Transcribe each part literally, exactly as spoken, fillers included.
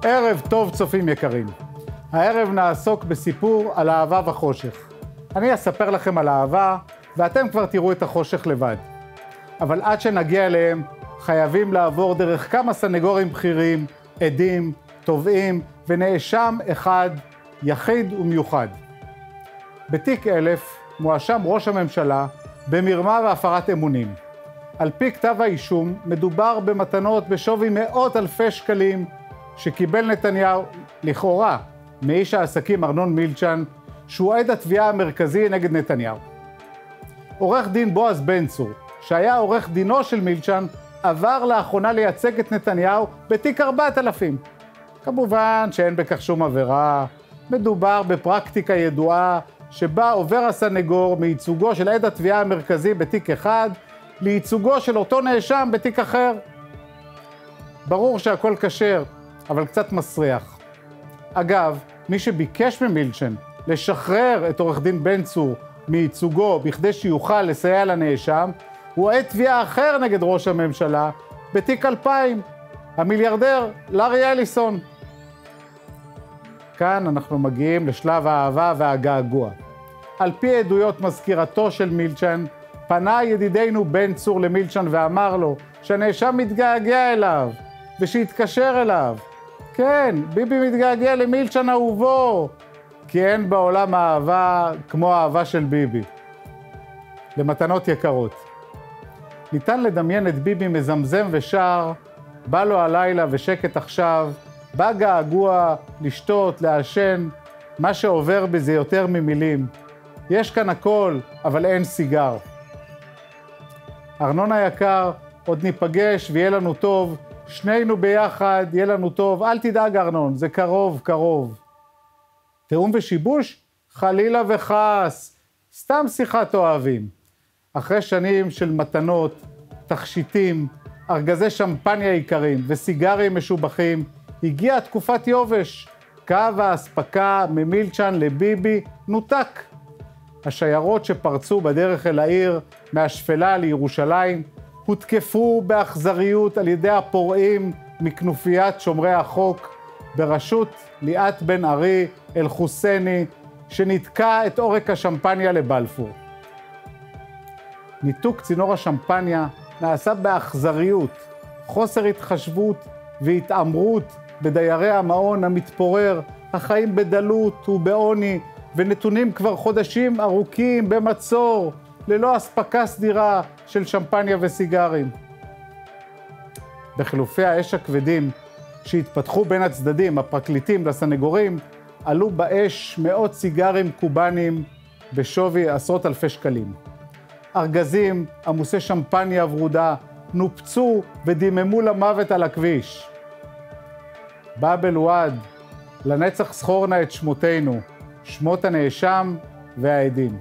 ערב טוב צופים יקרים. הערב נעסוק בסיפור על אהבה וחושך. אני אספר לכם על אהבה, ואתם כבר תראו את החושך לבד. אבל עד שנגיע אליהם, חייבים לעבור דרך כמה סנגורים בכירים, עדים, תובעים ונאשם אחד, יחיד ומיוחד. בתיק אלף מואשם ראש הממשלה במרמה והפרת אמונים. על פי כתב האישום מדובר במתנות בשווי מאות אלפי שקלים שקיבל נתניהו לכאורה מאיש העסקים ארנון מילצ'ן, שהוא עד התביעה המרכזי נגד נתניהו. עורך דין בועז בן צור, שהיה עורך דינו של מילצ'ן, עבר לאחרונה לייצג את נתניהו בתיק ארבעת אלפים. כמובן שאין בכך שום עבירה, מדובר בפרקטיקה ידועה שבה עובר הסנגור מייצוגו של עד התביעה המרכזי בתיק אחד לייצוגו של אותו נאשם בתיק אחר. ברור שהכל כשר, אבל קצת מסריח. אגב, מי שביקש ממילצ'ן לשחרר את עורך דין בן צור מייצוגו בכדי שיוכל לסייע לנאשם, הוא עד תביעה אחר נגד ראש הממשלה בתיק אלפיים, המיליארדר לארי אליסון. כאן אנחנו מגיעים לשלב האהבה והגעגוע. על פי עדויות מזכירתו של מילצ'ן, פנה ידידנו בן צור למילצ'ן ואמר לו שהנאשם מתגעגע אליו ושיתקשר אליו. כן, ביבי מתגעגע למילצ'ן אהובו, כי אין בעולם אהבה כמו האהבה של ביבי. למתנות יקרות. ניתן לדמיין את ביבי מזמזם ושר, בא לו הלילה ושקט עכשיו, בא געגוע, לשתות, לעשן, מה שעובר בי זה יותר ממילים. יש כאן הכל, אבל אין סיגר. ארנון היקר, עוד ניפגש ויהיה לנו טוב, שנינו ביחד, יהיה לנו טוב, אל תדאג ארנון, זה קרוב, קרוב. תאום ושיבוש? חלילה וחס, סתם שיחת אוהבים. אחרי שנים של מתנות, תכשיטים, ארגזי שמפניה עיקרים וסיגרים משובחים, הגיעה תקופת יובש. קו האספקה ממילצ'ן לביבי נותק. השיירות שפרצו בדרך אל העיר מהשפלה לירושלים הותקפו באכזריות על ידי הפורעים מכנופיית שומרי החוק בראשות ליאת בן ארי אל חוסני, שנתקע את עורק השמפניה לבלפור. ניתוק צינור השמפניה נעשה באכזריות, חוסר התחשבות והתעמרות בדיירי המעון המתפורר, החיים בדלות ובעוני, ונתונים כבר חודשים ארוכים במצור, ללא אספקה סדירה של שמפניה וסיגרים. בחילופי האש הכבדים שהתפתחו בין הצדדים, הפרקליטים לסנגורים, עלו באש מאות סיגרים קובנים בשווי עשרות אלפי שקלים. ארגזים עמוסי שמפניה ורודה נופצו ודיממו למוות על הכביש. באב אל-ואד, לנצח זכורנה את שמותינו, שמות הנאשם והעדים.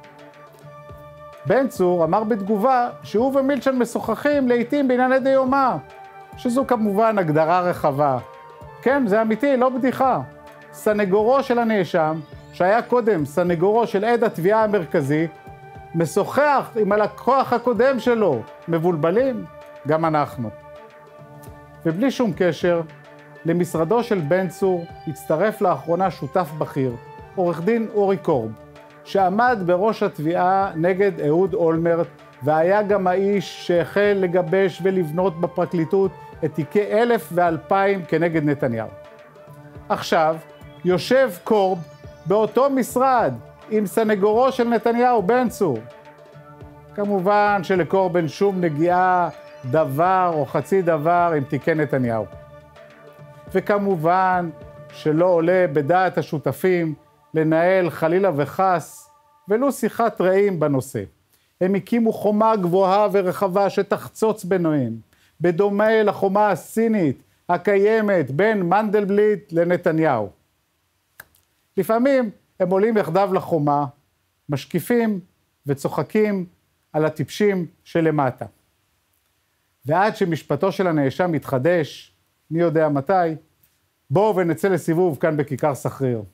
בן צור אמר בתגובה שהוא ומילצ'ן משוחחים לעתים בענייני דיומא, שזו כמובן הגדרה רחבה. כן, זה אמיתי, לא בדיחה. סנגורו של הנאשם, שהיה קודם סנגורו של עד התביעה המרכזי, משוחח עם הלקוח הקודם שלו. מבולבלים? גם אנחנו. ובלי שום קשר, למשרדו של בן צור הצטרף לאחרונה שותף בכיר, עורך דין אורי קורב, שעמד בראש התביעה נגד אהוד אולמרט, והיה גם האיש שהחל לגבש ולבנות בפרקליטות את תיקי אלף ואלפיים כנגד נתניהו. עכשיו יושב קורב באותו משרד עם סנגורו של נתניהו, בן צור. כמובן שלקורב אין שום נגיעה, דבר או חצי דבר עם תיקי נתניהו. וכמובן שלא עולה בדעת השותפים לנהל חלילה וחס ולו שיחת רעים בנושא. הם הקימו חומה גבוהה ורחבה שתחצוץ ביניהם, בדומה לחומה הסינית הקיימת בין מנדלבליט לנתניהו. לפעמים הם עולים יחדיו לחומה, משקיפים וצוחקים על הטיפשים שלמטה. ועד שמשפטו של הנאשם מתחדש, מי יודע מתי, בואו ונצא לסיבוב כאן בכיכר סחריר.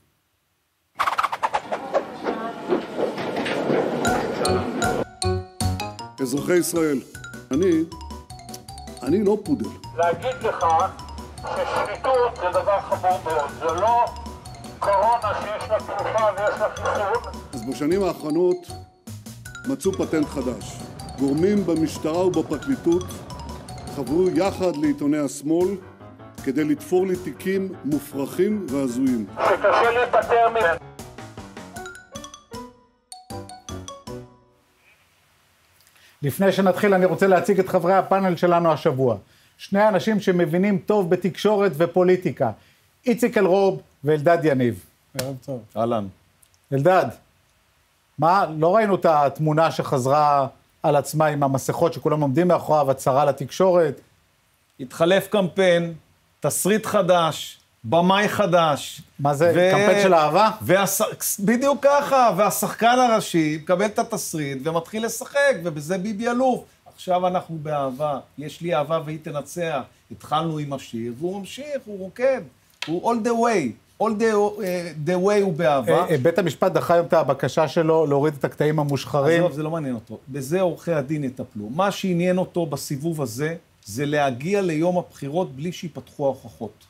אזרחי ישראל, אני, אני לא פודל. להגיד לך ששחיתות זה דבר חמור מאוד. זה לא קורונה שיש לה תרופה ויש לה חיסון. אז בשנים האחרונות מצאו פטנט חדש. גורמים במשטרה ובפרקליטות חברו יחד לעיתוני השמאל כדי לתפור לי תיקים מופרכים והזויים. שקשה להיפטר מהם. לפני שנתחיל אני רוצה להציג את חברי הפאנל שלנו השבוע. שני אנשים שמבינים טוב בתקשורת ופוליטיקה. איציק אלרוב ואלדד יניב. ערב טוב. אהלן. אלדד, מה, לא ראינו את התמונה שחזרה על עצמה עם המסכות שכולם עומדים מאחוריו, הצהרה לתקשורת? התחלף קמפיין, תסריט חדש, במאי חדש. מה זה, ו... קמפיין של אהבה? והש... בדיוק ככה, והשחקן הראשי מקבל את התסריט ומתחיל לשחק, ובזה ביבי אלוף. עכשיו אנחנו באהבה, יש לי אהבה והיא תנצח. התחלנו עם השיר, והוא ממשיך, הוא רוקד. הוא all the way, all the, uh, the way הוא באהבה. בית המשפט דחה היום את הבקשה שלו להוריד את הקטעים המושחרים. עזוב, זה לא מעניין אותו. בזה עורכי הדין יטפלו. מה שעניין אותו בסיבוב הזה, זה להגיע ליום הבחירות בלי שיפתחו ההוכחות.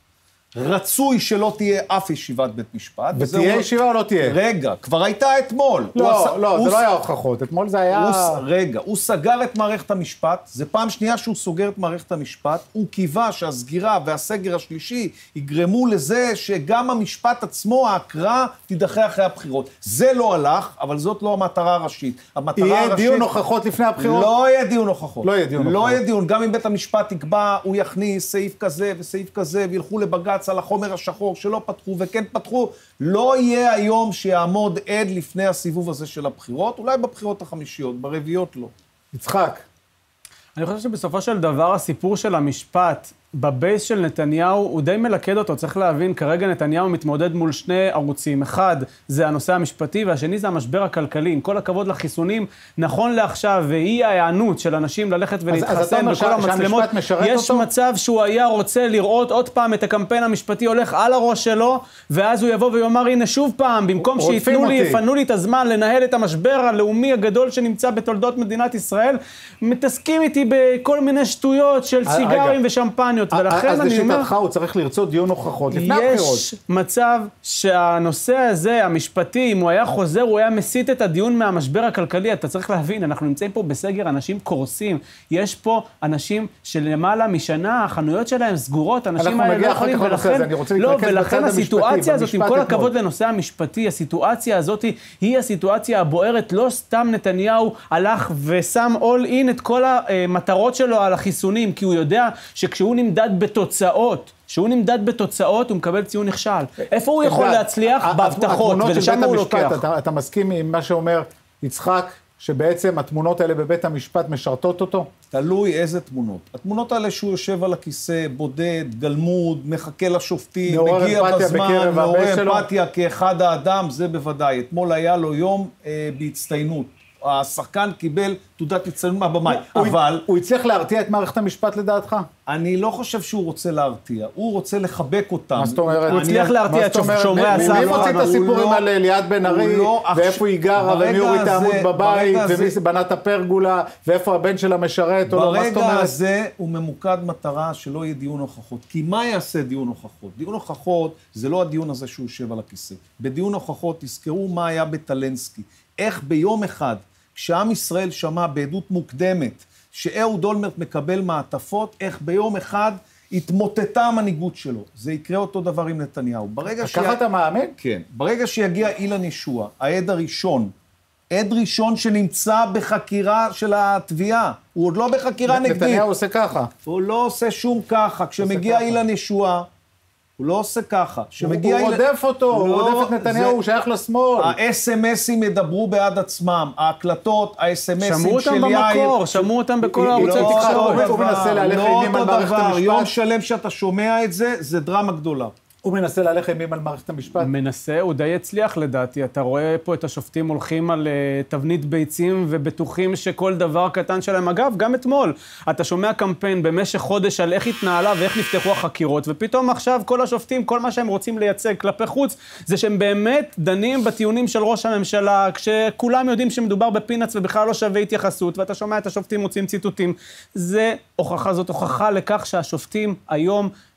רצוי שלא תהיה אף ישיבת בית משפט. ותהיה ישיבה או לא תהיה? רגע, כבר הייתה אתמול. לא, לא, זה לא היה הוכחות. אתמול זה היה... רגע, הוא סגר את מערכת המשפט, זה פעם שנייה שהוא סוגר את מערכת המשפט, הוא קיווה שהסגירה והסגר השלישי יגרמו לזה שגם המשפט עצמו, ההקראה, תידחה אחרי הבחירות. זה לא הלך, אבל זאת לא המטרה הראשית. יהיה דיון הוכחות לפני הבחירות? לא יהיה דיון הוכחות. לא יהיה דיון הוכחות. לא יהיה דיון, גם אם בית המשפט יקבע, הוא יכניס סעיף כזה וסעיף כזה, וילכו לבג"ץ על החומר השחור שלא פתחו וכן פתחו, לא יהיה היום שיעמוד עד לפני הסיבוב הזה של הבחירות, אולי בבחירות החמישיות, ברביעיות לא. יצחק. אני חושב שבסופו של דבר הסיפור של המשפט בבייס של נתניהו הוא די מלכד אותו, צריך להבין, כרגע נתניהו מתמודד מול שני ערוצים, אחד זה הנושא המשפטי והשני זה המשבר הכלכלי, עם כל הכבוד לחיסונים, נכון לעכשיו ואי ההיענות של אנשים ללכת ולהתחסן בכל המצלמות, יש אותו? מצב שהוא היה רוצה לראות עוד פעם את הקמפיין המשפטי הולך על הראש שלו, ואז הוא יבוא ויאמר הנה שוב פעם, במקום שיתנו לי, יפנו לי את הזמן לנהל את המשבר הלאומי הגדול שנמצא בתולדות מדינת ישראל, מתעסקים איתי בכל מיני שטויות של סיגרים ושמפניות. אז לשיטתך הוא צריך לרצות דיון הוכחות לפני הבחירות. יש מצב שהנושא הזה, המשפטי, אם הוא היה חוזר, הוא היה מסית את הדיון מהמשבר הכלכלי. אתה צריך להבין, אנחנו נמצאים פה בסגר, אנשים קורסים. יש פה אנשים שלמעלה משנה, החנויות שלהם סגורות, אנשים האלה לא יכולים, ולכן, לא, ולכן הסיטואציה הזאת, עם כל הכבוד לנושא המשפטי, הסיטואציה הזאת היא הסיטואציה הבוערת. לא סתם נתניהו הלך ושם all in את כל המטרות שלו על החיסונים, כי הוא יודע שכשהוא נמדד בתוצאות, שהוא נמדד בתוצאות, הוא מקבל ציון נכשל. איפה הוא יכול להצליח? בהבטחות, ולשם הוא לוקח. אתה מסכים עם מה שאומר יצחק, שבעצם התמונות האלה בבית המשפט משרתות אותו? תלוי איזה תמונות. התמונות האלה שהוא יושב על הכיסא, בודד, גלמוד, מחכה לשופטים, מגיע בזמן, מעורר אמפתיה כאחד האדם, זה בוודאי. אתמול היה לו יום אה, בהצטיינות. השחקן קיבל תעודת הצטיינות מהבמאי, אבל... הוא הצליח להרתיע את מערכת המשפט לדעתך? אני לא חושב שהוא רוצה להרתיע, הוא רוצה לחבק אותם. מה זאת אומרת? הוא הצליח להרתיע את שומרי הסף. מי מוציא את הסיפורים על ליאת בן ארי, ואיפה היא גרה, ומי הוריד את העמוד בבית, ומי בנה את הפרגולה, ואיפה הבן שלה משרת, או לא, מה זאת אומרת? ברגע הזה הוא ממוקד מטרה שלא יהיה דיון הוכחות. כי מה יעשה דיון הוכחות? דיון הוכחות זה לא הדיון הזה שהוא יושב על הכיסא. בדיון הוכחות תזכרו מה היה בטלנסקי. איך ביום אחד, כשעם ישראל שמע בעדות מוקדמת, שאהוד אולמרט מקבל מעטפות, איך ביום אחד התמוטטה המנהיגות שלו. זה יקרה אותו דבר עם נתניהו. ברגע ש... ככה אתה מאמין? כן. ברגע שיגיע אילן ישוע, העד הראשון, עד ראשון שנמצא בחקירה של התביעה, הוא עוד לא בחקירה נגדית. נתניהו עושה ככה. הוא לא עושה שום ככה. כשמגיע אילן ישוע, הוא לא עושה ככה. הוא רודף אותו, הוא רודף את נתניהו, הוא שייך לשמאל. ה-אס אם אסים ידברו בעד עצמם, ההקלטות, ה-אס אם אסים של יאיר. שמעו אותם במקור, שמעו אותם בכל הערוצי תקשורת. הוא מנסה להלך אימים על מערכת המשפט. יום שלם שאתה שומע את זה, זה דרמה גדולה. הוא מנסה להלך אימים על מערכת המשפט. מנסה, הוא די הצליח לדעתי. אתה רואה פה את השופטים הולכים על uh, תבנית ביצים ובטוחים שכל דבר קטן שלהם. אגב, גם אתמול, אתה שומע קמפיין במשך חודש על איך התנהלה ואיך נפתחו החקירות, ופתאום עכשיו כל השופטים, כל מה שהם רוצים לייצג כלפי חוץ, זה שהם באמת דנים בטיעונים של ראש הממשלה, כשכולם יודעים שמדובר בפינץ ובכלל לא שווה התייחסות, ואתה שומע את השופטים מוצאים ציטוטים. זה הוכחה, זאת הוכחה לכך שהשופטים היום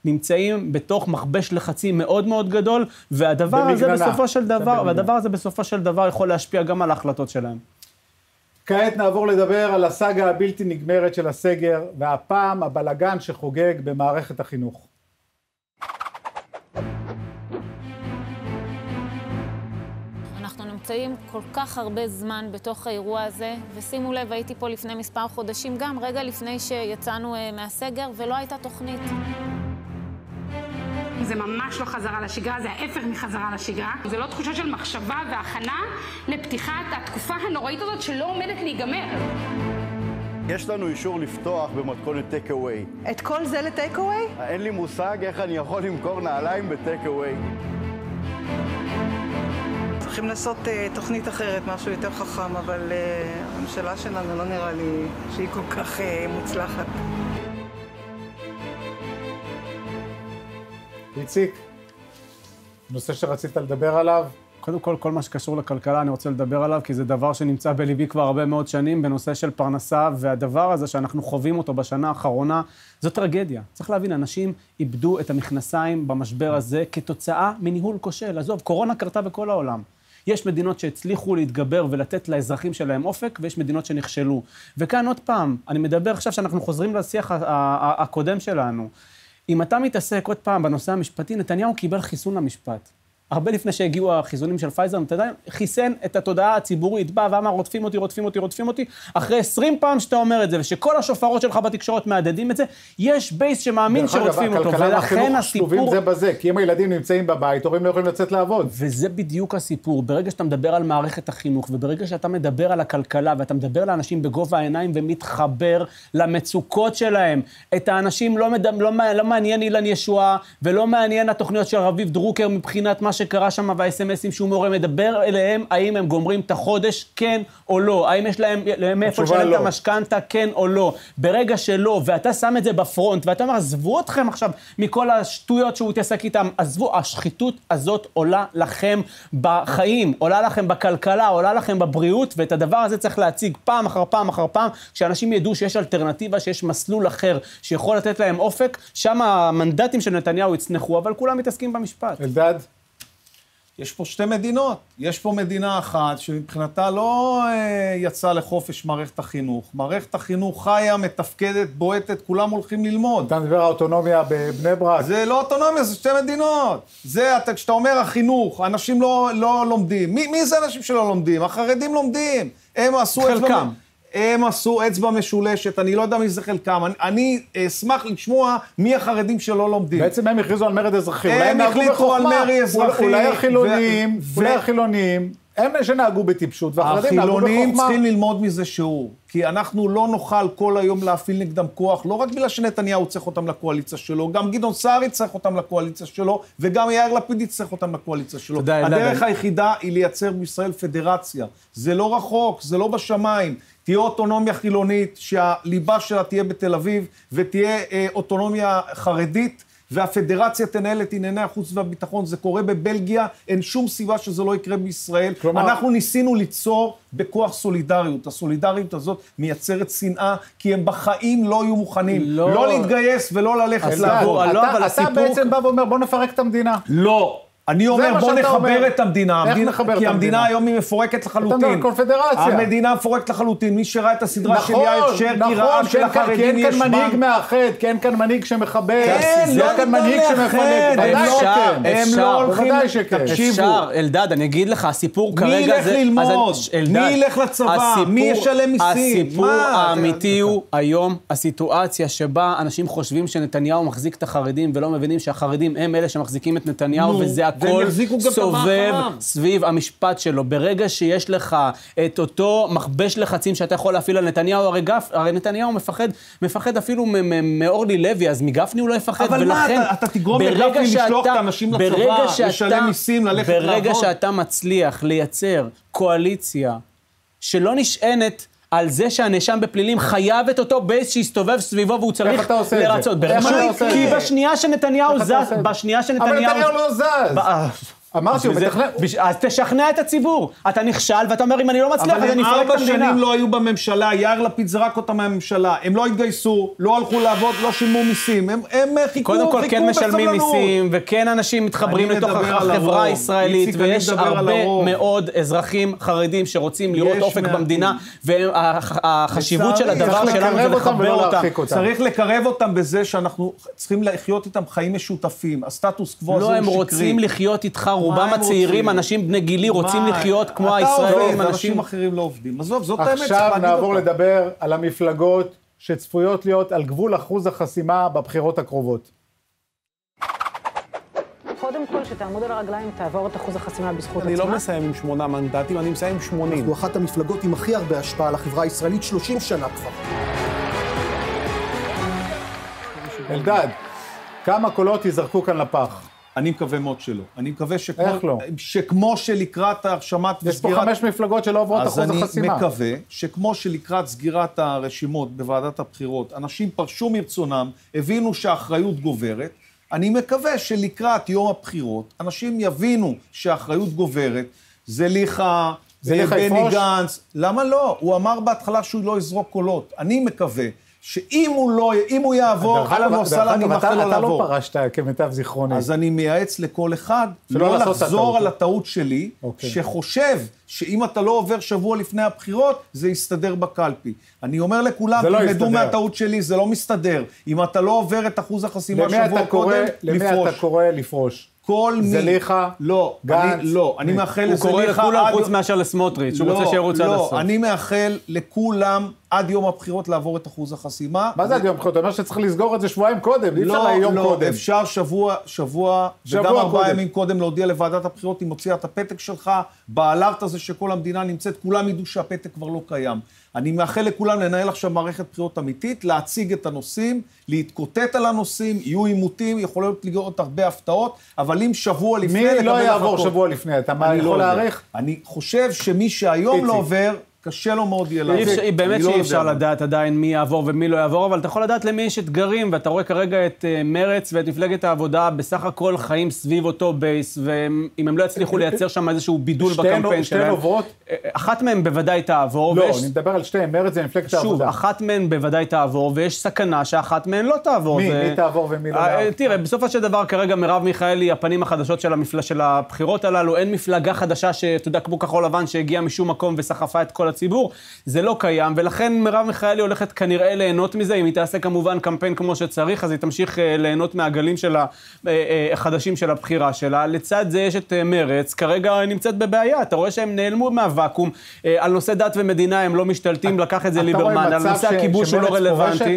נמצאים בתוך מכבש לחצים מאוד מאוד גדול, והדבר הזה בסופו של דבר, והדבר הזה בסופו של דבר יכול להשפיע גם על ההחלטות שלהם. כעת נעבור לדבר על הסאגה הבלתי נגמרת של הסגר, והפעם הבלגן שחוגג במערכת החינוך. אנחנו נמצאים כל כך הרבה זמן בתוך האירוע הזה, ושימו לב, הייתי פה לפני מספר חודשים, גם רגע לפני שיצאנו מהסגר, ולא הייתה תוכנית. זה ממש לא חזרה לשגרה, זה ההפך מחזרה לשגרה. זה לא תחושה של מחשבה והכנה לפתיחת התקופה הנוראית הזאת שלא עומדת להיגמר. יש לנו אישור לפתוח במתכונת טייק אווי. את כל זה לטייק אווי? אין לי מושג איך אני יכול למכור נעליים בטייק אווי. צריכים לעשות uh, תוכנית אחרת, משהו יותר חכם, אבל uh, הממשלה שלנו לא נראה לי שהיא כל כך uh, מוצלחת. איציק, נושא שרצית לדבר עליו? קודם כל, כל מה שקשור לכלכלה אני רוצה לדבר עליו, כי זה דבר שנמצא בליבי כבר הרבה מאוד שנים, בנושא של פרנסה, והדבר הזה שאנחנו חווים אותו בשנה האחרונה, זו טרגדיה. צריך להבין, אנשים איבדו את המכנסיים במשבר הזה כתוצאה מניהול כושל. עזוב, קורונה קרתה בכל העולם. יש מדינות שהצליחו להתגבר ולתת לאזרחים שלהם אופק, ויש מדינות שנכשלו. וכאן עוד פעם, אני מדבר עכשיו שאנחנו חוזרים לשיח הקודם שלנו. אם אתה מתעסק עוד פעם בנושא המשפטי, נתניהו קיבל חיסון למשפט. הרבה לפני שהגיעו החיסונים של פייזר, נתניהו חיסן את התודעה הציבורית, בא ואמר, רודפים אותי, רודפים אותי, רודפים אותי, אחרי עשרים פעם שאתה אומר את זה, ושכל השופרות שלך בתקשורת מהדהדים את זה, יש בייס שמאמין שרודפים אותו, ולכן הסיפור... זה בזה, כי אם הילדים נמצאים בבית, הורים לא יכולים לצאת לעבוד. וזה בדיוק הסיפור. ברגע שאתה מדבר על מערכת החינוך, וברגע שאתה מדבר על הכלכלה, ואתה מדבר לאנשים בגובה העיניים ומתחבר למצוקות שלהם, את האנשים לא, מד... לא, לא מעניין אילן ישועה, ולא מעניין התוכניות של רביב דרוקר מבחינת מה שקרה שם והאס אם אסים שהוא מורה מדבר אליהם, האם הם גומרים את החודש, כן או לא, האם יש להם מאיפה לשלם את המשכנתה, כן או לא. ברגע שלא, ואתה שם את זה בפרונט, ואתה אומר, עזבו אתכם עכשיו מכל השטויות שהוא תעסק איתם, עזבו, השחיתות הזאת עולה לכם בחיים, עולה לכם בכלכלה, עולה לכם בבריאות, ואת הדבר הזה צריך להציג פעם אחר פעם אחר פעם, כשאנשים ידעו שיש אלטרנטיבה, שיש מסלול אחר, שיכול לתת להם אופק, שם המנדטים של נתניהו יצנחו, אבל כולם מתעסקים במשפט. אלדד? יש פה שתי מדינות. יש פה מדינה אחת שמבחינתה לא אה, יצאה לחופש מערכת החינוך. מערכת החינוך חיה, מתפקדת, בועטת, כולם הולכים ללמוד. אתה מדבר האוטונומיה בבני ברק. זה לא אוטונומיה, זה שתי מדינות. זה, אתה, כשאתה אומר החינוך, אנשים לא, לא לומדים. מי, מי זה אנשים שלא לומדים? החרדים לומדים. הם עשו חלקם. הם עשו אצבע משולשת, אני לא יודע מי זה חלקם, אני, אני אשמח לשמוע מי החרדים שלא לומדים. בעצם הם הכריזו על מרד אזרחי, אולי הם החליטו על מרי אזרחי. אולי החילונים, ו... אולי החילונים, הם שנהגו בטיפשות, והחרדים נהגו בחוכמה. החילונים צריכים ללמוד מזה שיעור, כי אנחנו לא נוכל כל היום להפעיל נגדם כוח, לא רק בגלל שנתניהו צריך אותם לקואליציה שלו, גם גדעון סער צריך אותם לקואליציה שלו, וגם יאיר לפיד צריך אותם לקואליציה שלו. הדרך היחידה היא לייצר בישראל פדרציה. זה לא רחוק, זה לא בשמיים. תהיה אוטונומיה חילונית, שהליבה שלה תהיה בתל אביב, ותהיה אה, אוטונומיה חרדית, והפדרציה תנהל את ענייני החוץ והביטחון. זה קורה בבלגיה, אין שום סיבה שזה לא יקרה בישראל. כלומר... אנחנו ניסינו ליצור בכוח סולידריות. הסולידריות הזאת מייצרת שנאה, כי הם בחיים לא יהיו מוכנים. לא, לא להתגייס ולא ללכת לעבור. אתה, לא, אתה הסיפור... בעצם בא ואומר, בוא נפרק את המדינה. לא. אני אומר, בוא נחבר את המדינה, כי המדינה היום היא מפורקת לחלוטין. אתה מדבר קונפדרציה. המדינה מפורקת לחלוטין, מי שראה את הסדרה של יאיר שרקי ראה של החרדים יש כי אין כאן מנהיג מאחד, כי אין כאן מנהיג שמחבר. כן, לא כאן מנהיג שמפלג. אפשר, אפשר, בוודאי שכן. אפשר, אלדד, אני אגיד לך, הסיפור כרגע זה... מי ילך ללמוד? מי ילך לצבא? מי ישלם מיסים? הסיפור האמיתי הוא היום הסיטואציה שבה אנשים חושבים שנתניהו מחזיק את החרדים ולא מבינים שהחרדים הם אלה שמחזיקים את נתניהו, וזה הכל סובב סביב המשפט שלו. ברגע שיש לך את אותו מכבש לחצים שאתה יכול להפעיל על נתניהו, הרי, גף, הרי נתניהו מפחד, מפחד אפילו מאורלי לוי, אז מגפני הוא לא יפחד. אבל ולכן, מה, אתה, אתה תגרום לגפני לשלוח את האנשים לצבא, לשלם מיסים, ללכת לעבוד. ברגע שאתה מצליח לייצר קואליציה שלא נשענת על זה שהנאשם בפלילים חייב את אותו בייס שיסתובב סביבו והוא צריך לרצות. כי בשנייה שנתניהו זז, בשנייה שנתניהו... אבל נתניהו לא זז. אמרתי, הוא מתכנן... אז תשכנע את הציבור. אתה נכשל, ואתה אומר, אם אני לא מצליח, אז אני אפרק את המדינה. אבל הם ארבע שנים לא היו בממשלה, יאיר לפיד זרק אותם מהממשלה. הם לא התגייסו, לא הלכו לעבוד, לא שילמו מיסים. הם חיכו, קודם כל, כן משלמים מיסים, וכן אנשים מתחברים לתוך החברה הישראלית, ויש הרבה מאוד אזרחים חרדים שרוצים לראות אופק במדינה, והחשיבות של הדבר שלנו זה לחבר אותם. צריך לקרב אותם בזה שאנחנו צריכים לחיות איתם חיים משותפים. הסטטוס קוו הזה הוא שקרי. לא, הם רוצים לחיות איתך, רובם הצעירים, אנשים בני גילי, רוצים לחיות כמו הישראלים, אנשים אחרים לא עובדים. עזוב, זאת האמת. עכשיו נעבור לדבר על המפלגות שצפויות להיות על גבול אחוז החסימה בבחירות הקרובות. קודם כל, שתעמוד על הרגליים, תעבור את אחוז החסימה בזכות עצמה. אני לא מסיים עם שמונה מנדטים, אני מסיים עם שמונים. אנחנו אחת המפלגות עם הכי הרבה השפעה על החברה הישראלית, שלושים שנה כבר. אלדד, כמה קולות יזרקו כאן לפח? אני מקווה מאוד שלא. אני מקווה שכמו, איך לא? שכמו שלקראת הרשמת יש פה חמש מפלגות שלא עוברות אחוז החסימה. אז אני מקווה שכמו שלקראת סגירת הרשימות בוועדת הבחירות, אנשים פרשו מרצונם, הבינו שהאחריות גוברת, אני מקווה שלקראת יום הבחירות, אנשים יבינו שהאחריות גוברת, זה ליכה, זה בני גנץ, למה לא? הוא אמר בהתחלה שהוא לא יזרוק קולות. אני מקווה שאם הוא לא, אם הוא יעבור, על הנוסל אני מאחל לו לעבור. אתה לא פרשת כמיטב זיכרוני. אז אני מייעץ לכל אחד, לא לחזור על הטעות שלי, שחושב שאם אתה לא עובר שבוע לפני הבחירות, זה יסתדר בקלפי. אני אומר לכולם, תלמדו מהטעות שלי, זה לא מסתדר. אם אתה לא עובר את אחוז החסימה שבוע קודם, לפרוש. למי אתה קורא לפרוש? כל מי... זליכה, לא, גנץ. אני, לא, אני מאחל לזליכה... הוא קורא לכולם חוץ מאשר לסמוטריץ', הוא רוצה שירוץ עד הסוף. לא, אני מאחל לכולם עד יום הבחירות לעבור את אחוז החסימה. מה זה עד יום הבחירות? אתה אומר שצריך לסגור את זה שבועיים קודם, אי אפשר יום קודם. לא, אפשר שבוע, שבוע, וגם ארבעה ימים קודם להודיע לוועדת הבחירות, אם הוציאה את הפתק שלך, באלרט הזה שכל המדינה נמצאת, כולם ידעו שהפתק כבר לא קיים. אני מאחל לכולם לנהל עכשיו מערכת בחירות אמיתית, להציג את הנושאים, להתקוטט על הנושאים, יהיו עימותים, יכולות להיות הרבה הפתעות, אבל אם שבוע לפני... מי לא יעבור שבוע לפני? אתה מה יכול להעריך? אני חושב שמי שהיום לא עובר, קשה לו מאוד יהיה לעבור. באמת שאי אפשר לדעת עדיין מי יעבור ומי לא יעבור, אבל אתה יכול לדעת למי יש אתגרים, ואתה רואה כרגע את מרץ ואת מפלגת העבודה, בסך הכל חיים סביב אותו בייס, ואם הם לא יצליחו לייצר שם איזשהו בידול בקמפיין שלהם. שתיהן עוברות? אחת מהן בוודאי תעבור. לא, אני מדבר על שתיהן, מרץ זה מפלגת העבודה. שוב, אחת מהן בוודאי תעבור, ויש סכנה שאחת מהן לא תעבור. מי? מי תעבור ומי לא תעבור? תראה, בסופו של דבר, כרגע מרב מיכאלי, הפנים החדשות של הבחירות הללו, אין מפלגה חדשה שאתה יודע, כמו כחול לבן שהגיעה משום מקום וסחפה את כל הציבור. זה לא קיים, ולכן מרב מיכאלי הולכת כנראה ליהנות מזה, אם היא תעשה כמובן קמפיין כמו שצריך, אז היא תמשיך ליהנות מהגלים של החדשים של הבחירה שלה. לצד זה יש את מרץ, כרגע נמצאת בבעיה, אתה רואה שהם נעלמו מהוואקום, על נושא דת ומדינה הם לא משתלטים, לקח את זה ליברמן, על נושא הכיבוש הוא לא רלוונטי.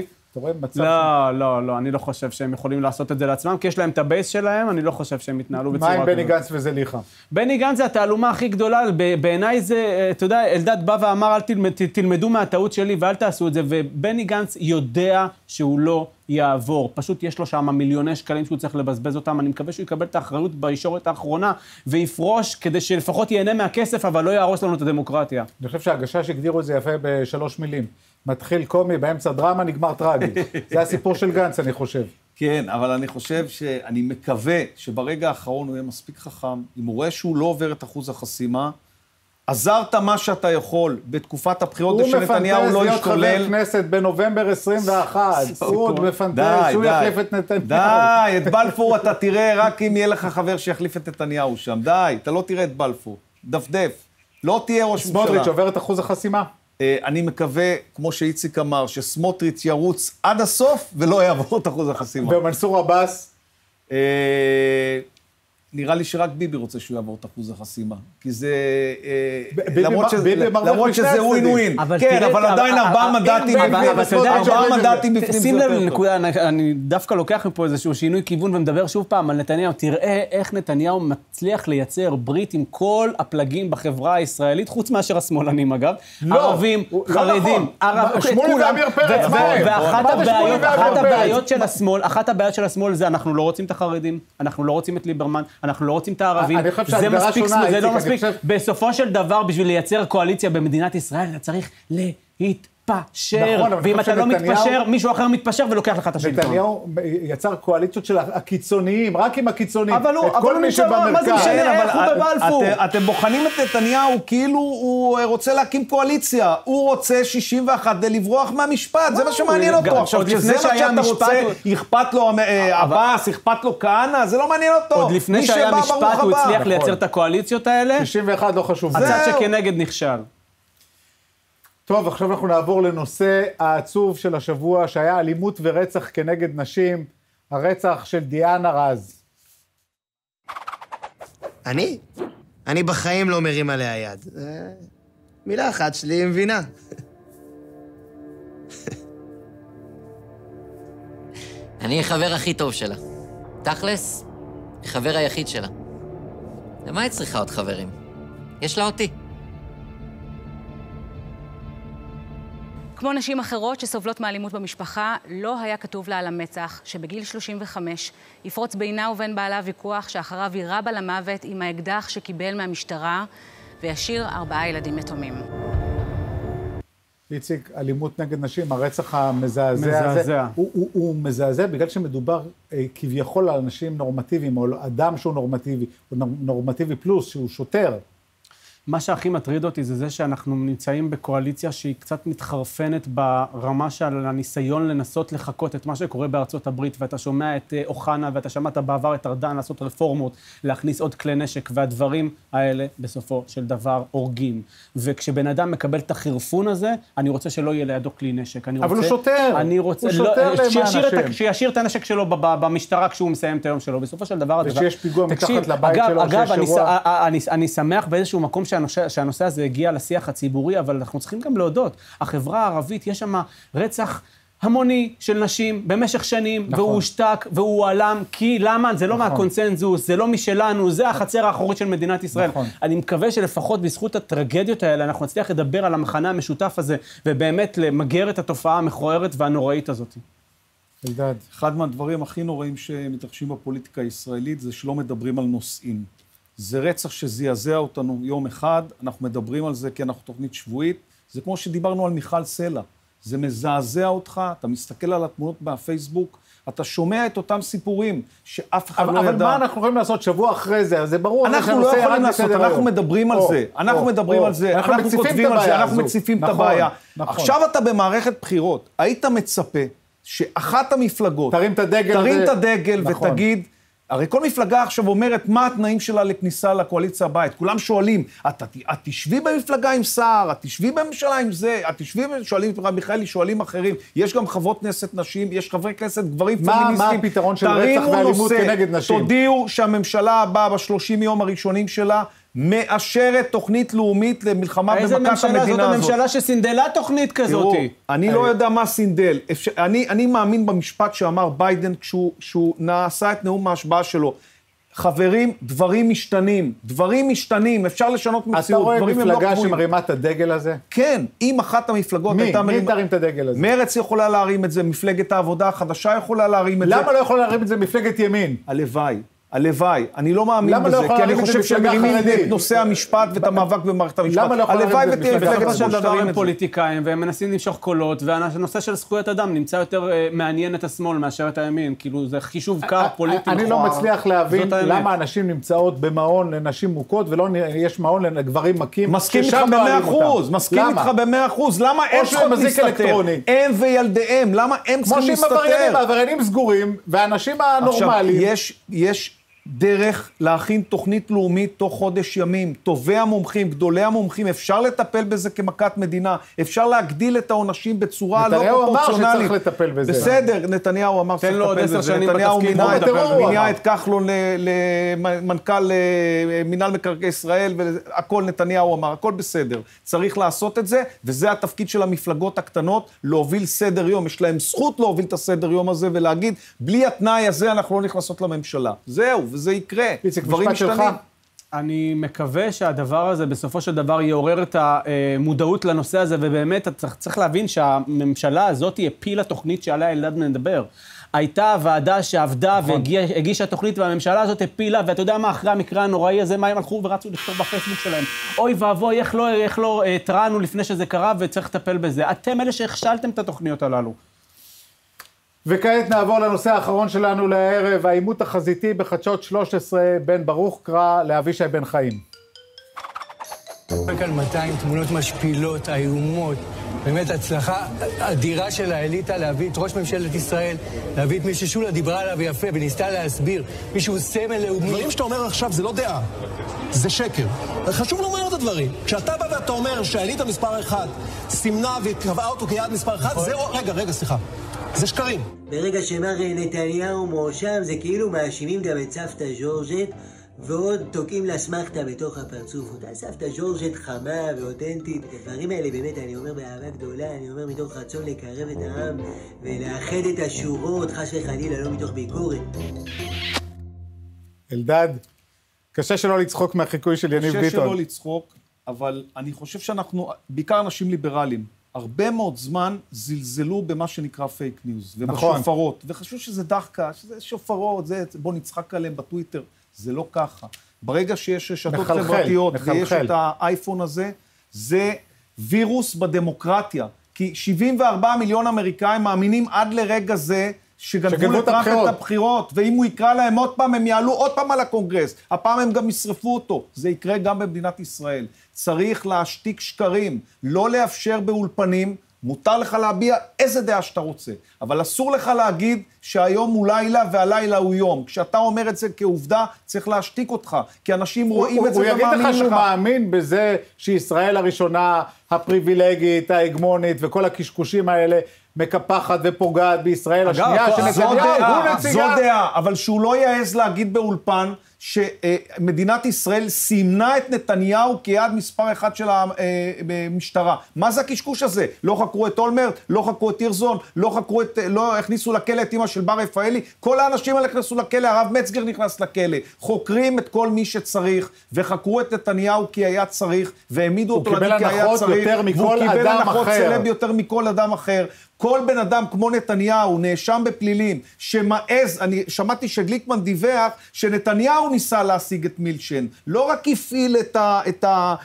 לא, לא, לא, אני לא חושב שהם יכולים לעשות את זה לעצמם, כי יש להם את הבייס שלהם, אני לא חושב שהם יתנהלו בצורה... מה עם בני גנץ וזליכה? בני גנץ זה התעלומה הכי גדולה, בעיניי זה, אתה יודע, אלדד בא ואמר, אל תלמדו מהטעות שלי ואל תעשו את זה, ובני גנץ יודע שהוא לא יעבור, פשוט יש לו שם מיליוני שקלים שהוא צריך לבזבז אותם, אני מקווה שהוא יקבל את האחריות בישורת האחרונה, ויפרוש כדי שלפחות ייהנה מהכסף, אבל לא יהרוס לנו את הדמוקרטיה. אני חושב שהגשה שהגדירו את זה יפה בשלוש מילים. מתחיל קומי, באמצע דרמה, נגמר טרגי. זה הסיפור של גנץ, אני חושב. כן, אבל אני חושב שאני מקווה שברגע האחרון הוא יהיה מספיק חכם, אם הוא רואה שהוא לא עובר את אחוז החסימה, עזרת מה שאתה יכול בתקופת הבחירות שנתניהו לא ישתולל. הוא מפנטז להיות חבר כנסת בנובמבר עשרים ואחת. הוא עוד מפנטז שהוא יחליף את נתניהו. די, את בלפור אתה תראה רק אם יהיה לך חבר שיחליף את נתניהו שם. די, אתה לא תראה את בלפור. דפדף. לא תהיה ראש ממשלה. סמוטריץ' עובר את אחוז החסימה. אני מקווה, כמו שאיציק אמר, שסמוטריץ' ירוץ עד הסוף ולא יעבור את אחוז החסימה. ומנסור עבאס? נראה לי שרק ביבי רוצה שהוא יעבור את אחוז החסימה. כי זה... למרות שזה ווין ווין. כן, אבל עדיין ארבעה מנדטים. ארבעה מנדטים בפנים. שים לב לנקודה, אני דווקא לוקח מפה איזשהו שינוי כיוון ומדבר שוב פעם על נתניהו. תראה איך נתניהו מצליח לייצר ברית עם כל הפלגים בחברה הישראלית, חוץ מאשר השמאלנים אגב. ערבים, חרדים, כולם. ואחת הבעיות של השמאל, אחת הבעיות של השמאל זה אנחנו לא רוצים את החרדים, אנחנו לא רוצים את ליברמן, אנחנו לא רוצים את הערבים, זה מספיק, זה לא מספיק. בסופו של דבר, בשביל לייצר קואליציה במדינת ישראל, אתה צריך להתפצל. להתפשר. נכון, ואם אתה לא מתפשר, מישהו אחר מתפשר ולוקח לך את השלטון. נתניהו יצר קואליציות של הקיצוניים, רק עם הקיצוניים. אבל הוא, את כל מי שבמרכז. מה זה משנה, איך הוא בבלפור? אתם בוחנים את נתניהו כאילו הוא רוצה להקים קואליציה. הוא רוצה שישים ואחת כדי לברוח מהמשפט, זה מה שמעניין אותו. עכשיו, שזה מה שאתה רוצה, אכפת לו עבאס, אכפת לו כהנא, זה לא מעניין אותו. עוד לפני שהיה משפט, הוא הצליח לייצר את הקואליציות האלה. שישים ואחת לא חשוב. הצד שכנגד נכשל. טוב, עכשיו אנחנו נעבור לנושא העצוב של השבוע, שהיה אלימות ורצח כנגד נשים, הרצח של דיאנה רז. אני? אני בחיים לא מרים עליה יד. מילה אחת שלי היא מבינה. אני החבר הכי טוב שלה. תכלס, החבר היחיד שלה. למה היא צריכה עוד חברים? יש לה אותי. כמו נשים אחרות שסובלות מאלימות במשפחה, לא היה כתוב לה על המצח שבגיל שלושים וחמש יפרוץ בינה ובין בעלה ויכוח שאחריו יירה בה למוות עם האקדח שקיבל מהמשטרה וישאיר ארבעה ילדים יתומים. איציק, אלימות נגד נשים, הרצח המזעזע מזעזע. הזה, הוא, הוא, הוא מזעזע בגלל שמדובר אה, כביכול על אנשים נורמטיביים, או אדם שהוא נורמטיבי, הוא נורמטיבי פלוס, שהוא שוטר. מה שהכי מטריד אותי זה זה שאנחנו נמצאים בקואליציה שהיא קצת מתחרפנת ברמה של הניסיון לנסות לחקות את מה שקורה בארצות הברית, ואתה שומע את אוחנה ואתה שמעת בעבר את ארדן לעשות רפורמות, להכניס עוד כלי נשק, והדברים האלה בסופו של דבר הורגים. וכשבן אדם מקבל את החרפון הזה, אני רוצה שלא יהיה לידו כלי נשק. אני אבל רוצה, הוא שוטר, אני רוצה, הוא שוטר לא, למען שישיר השם. את, שישיר את הנשק שלו במשטרה כשהוא מסיים את היום שלו. בסופו של דבר... ושיש פיגוע מתחת לבית אגב, שלו, אגב, שיש אני, אירוע... אני, אני שמח באיזשהו מקום שהנושא, שהנושא הזה הגיע לשיח הציבורי, אבל אנחנו צריכים גם להודות. החברה הערבית, יש שם רצח המוני של נשים במשך שנים, נכון. והוא הושתק והוא הועלם, כי למה? זה לא נכון. מהקונסנזוס, זה לא משלנו, זה החצר האחורית של מדינת ישראל. נכון. אני מקווה שלפחות בזכות הטרגדיות האלה, אנחנו נצליח לדבר על המחנה המשותף הזה, ובאמת למגר את התופעה המכוערת והנוראית הזאת. אלדד. אחד מהדברים הכי נוראים שמתרחשים בפוליטיקה הישראלית, זה שלא מדברים על נושאים. זה רצח שזעזע אותנו יום אחד, אנחנו מדברים על זה כי אנחנו תוכנית שבועית, זה כמו שדיברנו על מיכל סלע, זה מזעזע אותך, אתה מסתכל על התמונות בפייסבוק, אתה שומע את אותם סיפורים שאף אחד אבל, לא אבל ידע. אבל מה אנחנו יכולים לעשות שבוע אחרי זה? זה ברור. אנחנו לא יכולים לעשות, אנחנו מדברים על זה, אנחנו מדברים על זה, אנחנו כותבים על זה, אנחנו מציפים את הבעיה. עכשיו אתה במערכת בחירות, היית מצפה שאחת המפלגות תרים את הדגל, תרים את הדגל ותגיד, הרי כל מפלגה עכשיו אומרת מה התנאים שלה לכניסה לקואליציה הבית. כולם שואלים, את, את, את תשבי במפלגה עם שר, את תשבי בממשלה עם זה, את תשבי, שואלים מיכאלי, שואלים אחרים. יש גם חברות כנסת נשים, יש חברי כנסת גברים מה, פמיניסטים. מה הפתרון של רצח ואלימות כנגד נשים? תודיעו שהממשלה הבאה בשלושים יום הראשונים שלה, מאשרת תוכנית לאומית למלחמה במכת המדינה הזאת. איזה ממשלה? זאת הממשלה שסינדלה תוכנית כזאת. תראו, אני לא יודע מה סינדל. אני, אני מאמין במשפט שאמר ביידן כשהוא, כשהוא נעשה את נאום ההשבעה שלו. חברים, דברים משתנים. דברים משתנים, אפשר לשנות מציאות. אתה רואה מפלגה שמרימה את הדגל הזה? כן, אם אחת המפלגות מי? הייתה מי מרימה... תרים את הדגל הזה? מרץ יכולה להרים את זה, מפלגת העבודה החדשה יכולה להרים את זה. למה לא יכולה להרים את זה מפלגת ימין? הלוואי. הלוואי, אני לא מאמין בזה, לא כי אני חושב שהם מרימים את נושא המשפט ואת המאבק במערכת המשפט. למה לא יכולה הלוואי ותהיה מפלגת של דבר הם פוליטיקאים, והם מנסים למשוך קולות, והנושא של זכויות אדם נמצא יותר מעניין את השמאל מאשר את הימין, כאילו זה חישוב קר פוליטי. אני לא מצליח להבין למה אנשים נמצאות במעון לנשים מוכות, ולא יש מעון לגברים מכים. מסכים איתך במאה אחוז, מסכים איתך במאה אחוז, למה הם צריכים להסתתר? הם וילדיהם, למה הם צריכים להסתתר? כמו שהם עבריינים סגורים, והאנשים הנורמליים. יש דרך להכין תוכנית לאומית תוך חודש ימים, טובי המומחים, גדולי המומחים, אפשר לטפל בזה כמכת מדינה, אפשר להגדיל את העונשים בצורה לא פרופורציונלית. נתניהו אמר שצריך לטפל בזה. בסדר, נתניהו אמר שצריך לטפל בזה. נתניהו מינה את כחלון למנכ"ל מינהל מקרקעי ישראל, והכל נתניהו אמר, הכל בסדר. צריך לעשות את זה, וזה התפקיד של המפלגות הקטנות, להוביל סדר יום. יש להם זכות להוביל את הסדר יום הזה, ולהגיד, בלי התנאי הזה אנחנו לא נכנסות לממשלה. זהו. וזה יקרה, דברים משתנים. אני מקווה שהדבר הזה בסופו של דבר יעורר את המודעות לנושא הזה, ובאמת צריך, צריך להבין שהממשלה הזאת הפילה תוכנית שעליה אלעד מדבר. הייתה ועדה שעבדה נכון. והגישה תוכנית, והממשלה הזאת הפילה, ואתה יודע מה, אחרי המקרה הנוראי הזה, מה הם הלכו ורצו לכתוב בפייסבוק שלהם? אוי ואבוי, איך לא, איך לא התרענו לפני שזה קרה, וצריך לטפל בזה. אתם אלה שהכשלתם את התוכניות הללו. וכעת נעבור לנושא האחרון שלנו לערב, העימות החזיתי בחדשות שלוש עשרה בין ברוך קרא לאבישי בן חיים. כאן מאתיים תמונות משפילות, איומות, באמת הצלחה אדירה של האליטה להביא את ראש ממשלת ישראל, להביא את מי ששולה דיברה עליו יפה וניסתה להסביר, מישהו סמל לאומי. דברים שאתה אומר עכשיו זה לא דעה, זה שקר. חשוב לומר את הדברים. כשאתה בא ואתה אומר שהאליטה מספר אחד סימנה וקבעה אותו כיעד מספר אחד, זה... רגע, רגע, סליחה. זה שקרים. ברגע שמר נתניהו מואשם, זה כאילו מאשימים גם את סבתא ז'ורג'ט, ועוד תוקעים לה סמכתה בתוך הפרצוף. אותה סבתא ז'ורג'ט חמה ואותנטית. את הדברים האלה באמת אני אומר באהבה גדולה, אני אומר מתוך רצון לקרב את העם ולאחד את השורות, חס וחלילה, לא מתוך ביקורת. אלדד, קשה שלא לצחוק מהחיקוי של יניב ביטון. קשה שלא לצחוק, אבל אני חושב שאנחנו, בעיקר אנשים ליברליים, הרבה מאוד זמן זלזלו במה שנקרא פייק ניוז, ובשופרות, נכון. וחשבו שזה דחקה, שזה שופרות, זה, בוא נצחק עליהם בטוויטר, זה לא ככה. ברגע שיש רשתות חברתיות, ויש את האייפון הזה, זה וירוס בדמוקרטיה, כי שבעים וארבעה מיליון אמריקאים מאמינים עד לרגע זה, שגנבו לטראמפ את הבחירות, ואם הוא יקרא להם עוד פעם, הם יעלו עוד פעם על הקונגרס, הפעם הם גם ישרפו אותו, זה יקרה גם במדינת ישראל. צריך להשתיק שקרים, לא לאפשר באולפנים, מותר לך להביע איזה דעה שאתה רוצה, אבל אסור לך להגיד שהיום הוא לילה והלילה הוא יום. כשאתה אומר את זה כעובדה, צריך להשתיק אותך, כי אנשים רואים את זה ומאמינים לך. הוא יגיד לך שהוא מאמין בזה שישראל הראשונה, הפריבילגית, ההגמונית וכל הקשקושים האלה, מקפחת ופוגעת בישראל השנייה, שנתניהו הוא נציגה. זו דעה, אבל שהוא לא יעז להגיד באולפן, שמדינת ישראל סימנה את נתניהו כיעד מספר אחד של המשטרה. מה זה הקשקוש הזה? לא חקרו את אולמרט, לא חקרו את הירזון, לא חקרו את, לא הכניסו לכלא את אמא של בר רפאלי, כל האנשים האלה הכניסו לכלא, הרב מצגר נכנס לכלא. חוקרים את כל מי שצריך, וחקרו את נתניהו כי היה צריך, והעמידו אותו לדין כי היה צריך, והוא קיבל הנחות סלב יותר מכל אדם אחר. כל בן אדם כמו נתניהו, נאשם בפלילים, שמעז, אני שמעתי שגליקמן דיווח, שנתניהו ניסה להשיג את מילשן, לא רק הפעיל את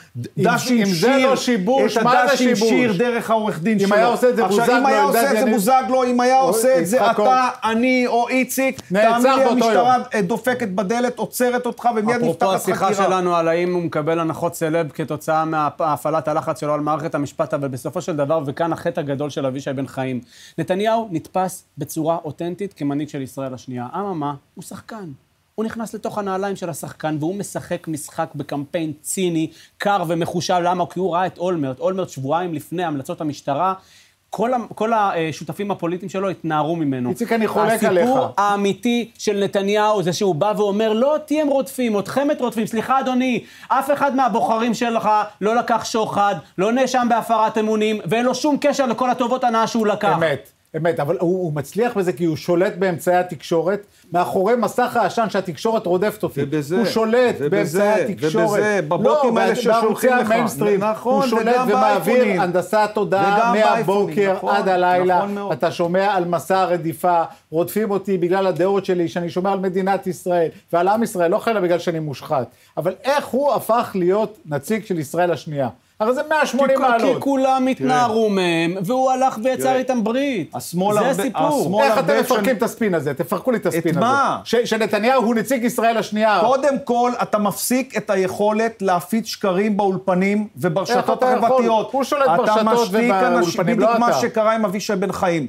הדש עם שיר, את הדש עם שיר דרך העורך דין שלו. אם היה עושה את זה בוזגלו, אם היה עושה את זה בוזגלו, אם היה עושה את זה אתה, אני או איציק, תאמין לי, המשטרה דופקת בדלת, עוצרת אותך ומיד נפתחת חקירה. אפרופו השיחה שלנו על האם הוא מקבל הנחות סלב כתוצאה מהפעלת הלחץ שלו על מערכת המשפט, אבל בסופו של דבר, וכאן החטא הגדול של אבישי בן חיים, נתניהו נתפס בצורה אותנטית כמנהיג של ישראל השנייה. אממה, הוא שחקן. הוא נכנס לתוך הנעליים של השחקן, והוא משחק משחק בקמפיין ציני, קר ומחושב. למה? כי הוא ראה את אולמרט. אולמרט שבועיים לפני המלצות המשטרה, כל, כל השותפים הפוליטיים שלו התנערו ממנו. איציק, אני חולק עליך. הסיפור האמיתי של נתניהו זה שהוא בא ואומר, לא תהיה רודפים, אתכם את רודפים, סליחה אדוני, אף אחד מהבוחרים שלך לא לקח שוחד, לא נאשם בהפרת אמונים, ואין לו שום קשר לכל הטובות הנאה שהוא לקח. אמת. אמת, אבל הוא, הוא מצליח בזה כי הוא שולט באמצעי התקשורת, מאחורי מסך העשן שהתקשורת רודפת אותי. ובזה, הוא שולט ובזה, באמצעי התקשורת. ובזה, בבוטים לא, האלה ששולחים לך. נכון, הוא שולט ומעביר הנדסת תודעה מהבוקר נכון, עד הלילה. נכון אתה שומע על מסע הרדיפה, רודפים אותי בגלל הדעות שלי, שאני שומע על מדינת ישראל, ועל עם ישראל, לא חיילה בגלל שאני מושחת. אבל איך הוא הפך להיות נציג של ישראל השנייה? הרי זה מאה ושמונים מעלות. כי כולם התנערו מהם, והוא הלך ויצר איתם ברית. זה הסיפור. איך אתם מפרקים את הספין הזה? תפרקו לי את הספין הזה. את מה? שנתניהו הוא נציג ישראל השנייה. קודם כל, אתה מפסיק את היכולת להפיץ שקרים באולפנים וברשתות החברתיות. הוא שולט ברשתות ובאולפנים, לא אתה. בדיוק מה שקרה עם אבישי בן חיים.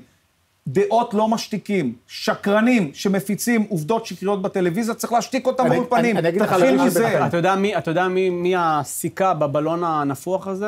דעות לא משתיקים, שקרנים שמפיצים עובדות שקריות בטלוויזיה, צריך להשתיק אותם באולפנים. תתחיל מזה. אתה יודע מי, אתה יודע מי, מי הסיכה בבלון הנפוח הזה?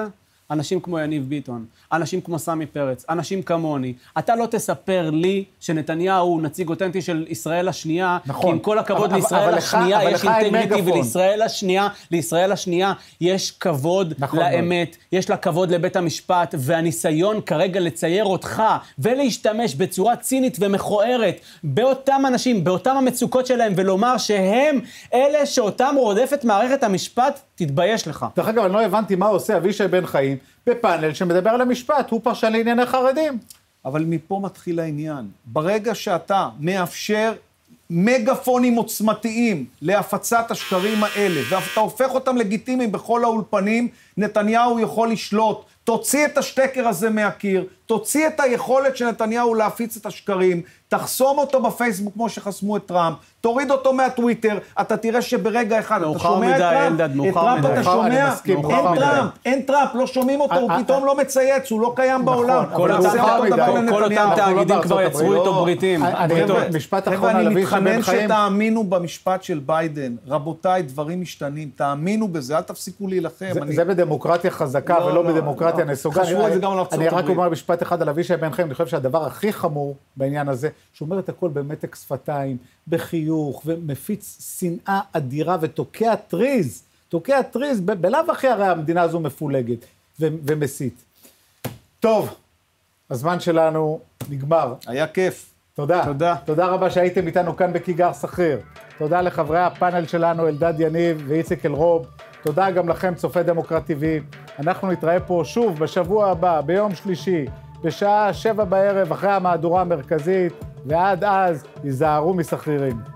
אנשים כמו יניב ביטון, אנשים כמו סמי פרץ, אנשים כמוני. אתה לא תספר לי שנתניהו הוא נציג אותנטי של ישראל השנייה, נכון. כי עם כל הכבוד אבל, לישראל אבל השנייה אבל יש אינטגריטי, ולישראל השנייה, לישראל השנייה יש כבוד נכון לאמת, מאוד. יש לה כבוד לבית המשפט, והניסיון כרגע לצייר אותך ולהשתמש בצורה צינית ומכוערת באותם אנשים, באותם המצוקות שלהם, ולומר שהם אלה שאותם רודפת מערכת המשפט, תתבייש לך. דרך אגב, אני לא הבנתי מה עושה אבישי בן חיים בפאנל שמדבר על המשפט, הוא פרשן לענייני חרדים. אבל מפה מתחיל העניין. ברגע שאתה מאפשר מגפונים עוצמתיים להפצת השקרים האלה, ואתה הופך אותם לגיטימיים בכל האולפנים, נתניהו יכול לשלוט. תוציא את השטקר הזה מהקיר, תוציא את היכולת של נתניהו להפיץ את השקרים, תחסום אותו בפייסבוק כמו שחסמו את טראמפ, תוריד אותו מהטוויטר, אתה תראה שברגע אחד, אתה שומע את טראמפ, את טראמפ אתה שומע, אין טראמפ, אין טראמפ, לא שומעים אותו, הוא פתאום לא מצייץ, הוא לא קיים בעולם. כל אותם תאגידים כבר יצרו איתו בריתים. משפט אחרון על אבישי בן חיים. אני מתחנן שתאמינו במשפט של ביידן, רבותיי, דברים משתנים, תאמינו בזה, אל תפסיקו להילחם. זה בדמוקרטיה חזקה ולא בדמוקרטיה נסוגה. אני רק אומר משפט אחד על אבישי בן חיים, אני חושב שהדבר הכי חמור בעניין הזה, שהוא אומר את הכל במתק שפתיים, בחיוך, ומפיץ שנאה אדירה ותוקע טריז, תוקע טריז, בלאו הכי הרי המדינה הזו מפולגת ו- ומסית. טוב, הזמן שלנו נגמר. היה כיף. תודה. תודה. תודה רבה שהייתם איתנו כאן בכיכר סחריר. תודה לחברי הפאנל שלנו, אלדד יניב ואיציק אלרוב. תודה גם לכם, צופי דמוקרט טי וי. אנחנו נתראה פה שוב בשבוע הבא, ביום שלישי, בשעה שבע בערב, אחרי המהדורה המרכזית, ועד אז, ייזהרו מסחרירים.